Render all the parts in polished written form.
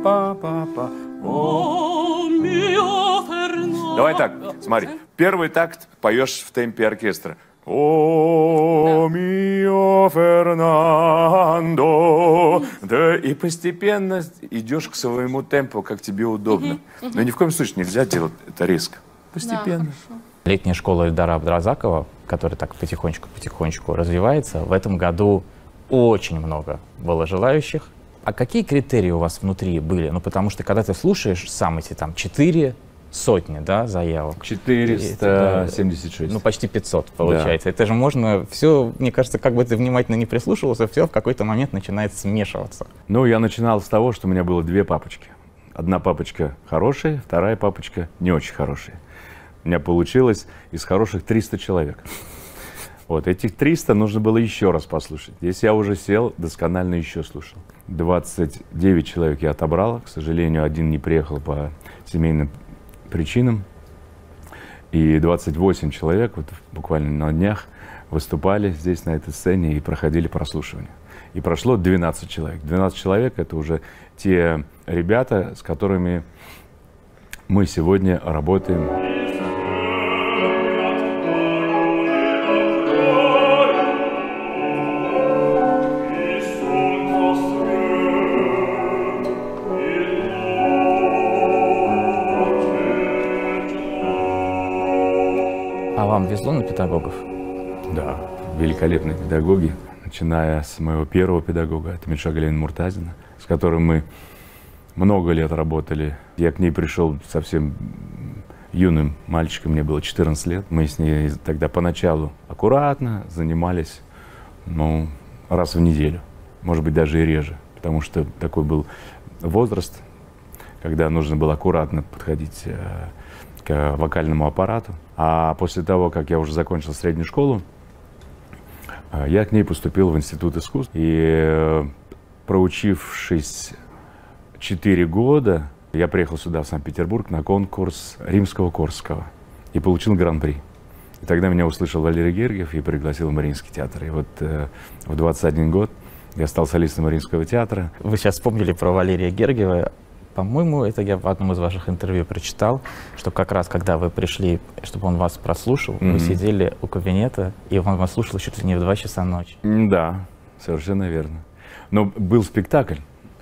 па-па-па. Давай так, смотри. Первый такт поешь в темпе оркестра. О, мио Фернандо. Да, и постепенно идешь к своему темпу, как тебе удобно. Но ни в коем случае нельзя делать это резко. Постепенно. Да, Летняя школа Ильдара Абдразакова, которая так потихонечку развивается, в этом году очень много было желающих. А какие критерии у вас внутри были? Ну, потому что когда ты слушаешь сам эти там 4 сотни, да, заявок. 476. Ну, почти 500 получается. Да. Это же можно все, мне кажется, как бы ты внимательно не прислушивался, все в какой-то момент начинает смешиваться. Ну, я начинал с того, что у меня было 2 папочки. Одна папочка хорошая, вторая папочка не очень хорошая. У меня получилось из хороших 300 человек. Вот, этих 300 нужно было еще раз послушать. Здесь я уже сел, досконально еще слушал. 29 человек я отобрал. К сожалению, один не приехал по семейным причинам. И 28 человек вот буквально на днях выступали здесь, на этой сцене, и проходили прослушивание. И прошло 12 человек. 12 человек — это уже те ребята, с которыми мы сегодня работаем. А вам везло на педагогов? Да, великолепные педагоги, начиная с моего первого педагога, это Меньшова Галина Муртазина, с которым мы много лет работали. Я к ней пришел совсем юным мальчиком, мне было 14 лет. Мы с ней тогда поначалу аккуратно занимались, ну, раз в неделю, может быть, даже и реже, потому что такой был возраст, когда нужно было аккуратно подходить к вокальному аппарату. А после того, как я уже закончил среднюю школу, я к ней поступил в Институт искусств. И проучившись 4 года, я приехал сюда, в Санкт-Петербург, на конкурс Римского-Корсакова и получил гран-при. И тогда меня услышал Валерий Гергиев и пригласил в Мариинский театр. И вот в 21 год я стал солистом Мариинского театра. Вы сейчас вспомнили про Валерия Гергиева. По-моему, это я в одном из ваших интервью прочитал, что как раз когда вы пришли, чтобы он вас прослушал, вы сидели у кабинета, и он вас слушал чуть ли не в 2 часа ночи. Да, совершенно верно. Но был спектакль,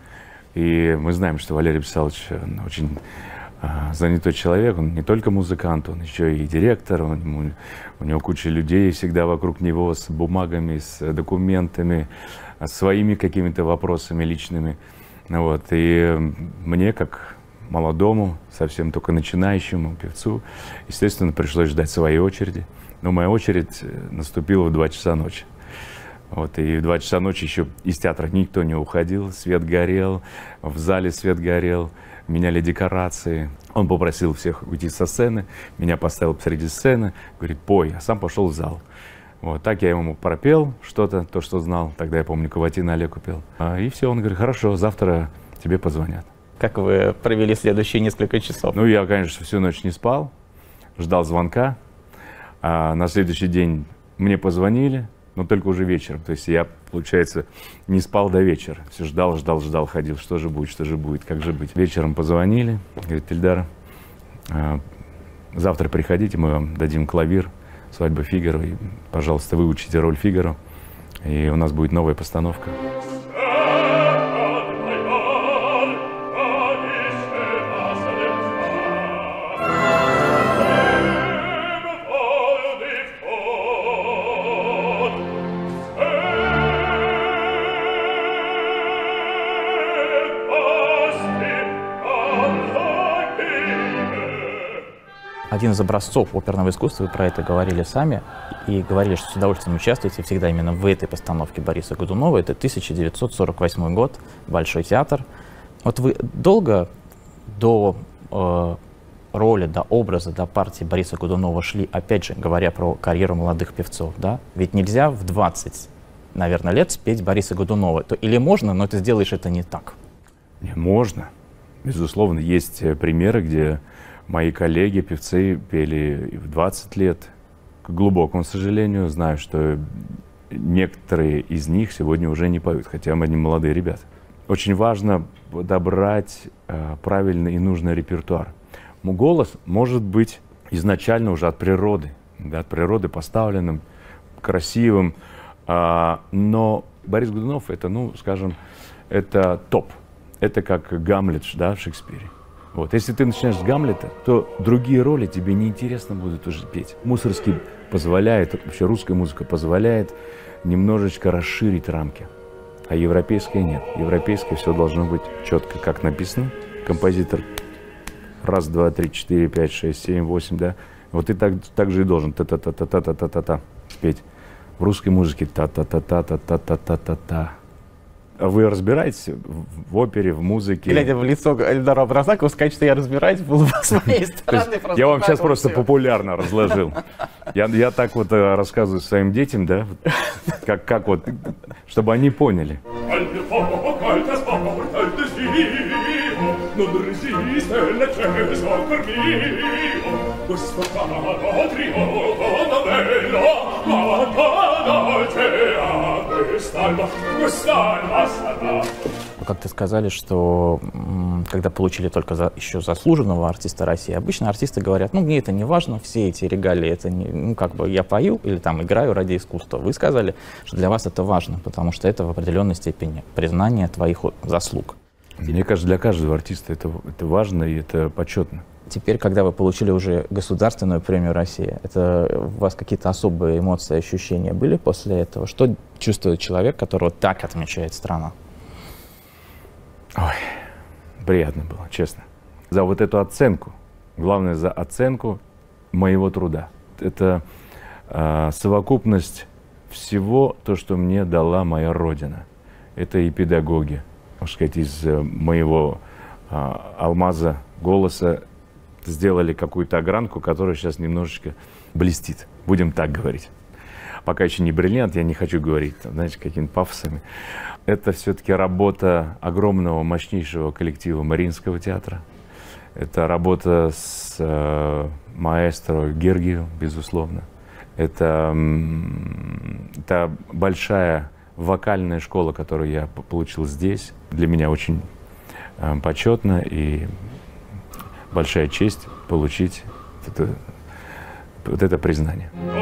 и мы знаем, что Валерий Вячеславович очень занятой человек, он не только музыкант, он еще и директор, у него куча людей всегда вокруг него с бумагами, с документами, своими какими-то вопросами личными. Вот. И мне, как молодому, совсем только начинающему певцу, естественно, пришлось ждать своей очереди. Но моя очередь наступила в 2 часа ночи. Вот. И в 2 часа ночи еще из театра никто не уходил, свет горел, в зале свет горел, меняли декорации. Он попросил всех уйти со сцены, меня поставил посреди сцены, говорит: пой, а сам пошел в зал. Вот, так я ему пропел что-то, то, что знал. Тогда, я помню, Каватина Олег пел. И все, он говорит: хорошо, завтра тебе позвонят. Как вы провели следующие несколько часов? Ну, я, конечно, всю ночь не спал, ждал звонка. А на следующий день мне позвонили, но только уже вечером. То есть я, получается, не спал до вечера. Все ждал, ходил, что же будет, как же быть. Вечером позвонили, говорит: Ильдар, завтра приходите, мы вам дадим клавир. «Свадьба Фигаро», и, пожалуйста, выучите роль Фигаро, и у нас будет новая постановка. Один из образцов оперного искусства, вы про это говорили сами, и говорили, что с удовольствием участвуете всегда именно в этой постановке Бориса Годунова. Это 1948 год, Большой театр. Вот вы долго до роли, до образа, до партии Бориса Годунова шли, опять же, говоря про карьеру молодых певцов, да? Ведь нельзя в 20, наверное, лет спеть Бориса Годунова. Или можно, но ты сделаешь это не так. Не, можно. Безусловно, есть примеры, где мои коллеги, певцы, пели и в 20 лет. К глубокому сожалению, знаю, что некоторые из них сегодня уже не поют, хотя они молодые ребята. очень важно подобрать правильный и нужный репертуар. Голос может быть изначально уже от природы, да, от природы поставленным, красивым, но Борис Годунов это, ну, скажем, это топ. Это как Гамлет, да, в Шекспире. Вот. Если ты начинаешь с Гамлета, то другие роли тебе неинтересно будут уже петь. Мусорский позволяет, вообще русская музыка позволяет немножечко расширить рамки, а европейская нет. Европейская все должно быть четко, как написано. Композитор раз, два, три, четыре, пять, шесть, семь, восемь, да. Вот ты так же и должен та-та-та-та-та-та-та-та спеть. В русской музыке та-та-та-та-та-та-та-та-та. А вы разбираетесь в опере, в музыке? Глядя в лицо Эльдара Абдразакова, сказать, что я разбираюсь, было бы с моей стороны. Я вам сейчас просто популярно разложил. Я так вот рассказываю своим детям, да, как вот, чтобы они поняли. Вы как-то сказали, что когда получили только еще заслуженного артиста России, обычно артисты говорят, ну, мне это не важно, все эти регалии, это не, ну, как бы я пою или там играю ради искусства. Вы сказали, что для вас это важно, потому что это в определенной степени признание твоих заслуг. Мне кажется, для каждого артиста это важно и это почетно. Теперь, когда вы получили уже государственную премию России, это у вас какие-то особые эмоции, ощущения были после этого? Что чувствует человек, которого так отмечает страна? Ой, приятно было, честно. За вот эту оценку, главное, за оценку моего труда. Это совокупность всего, то, что мне дала моя Родина. Это и педагоги, можно сказать, из моего алмаза голоса сделали какую-то огранку, которая сейчас немножечко блестит. Будем так говорить. Пока еще не бриллиант, я не хочу говорить, знаете, какими-то пафосами. Это все-таки работа огромного, мощнейшего коллектива Мариинского театра. Это работа с маэстро Гергиевым, безусловно. Это большая вокальная школа, которую я получил здесь. Для меня очень почетно и большая честь получить вот это признание.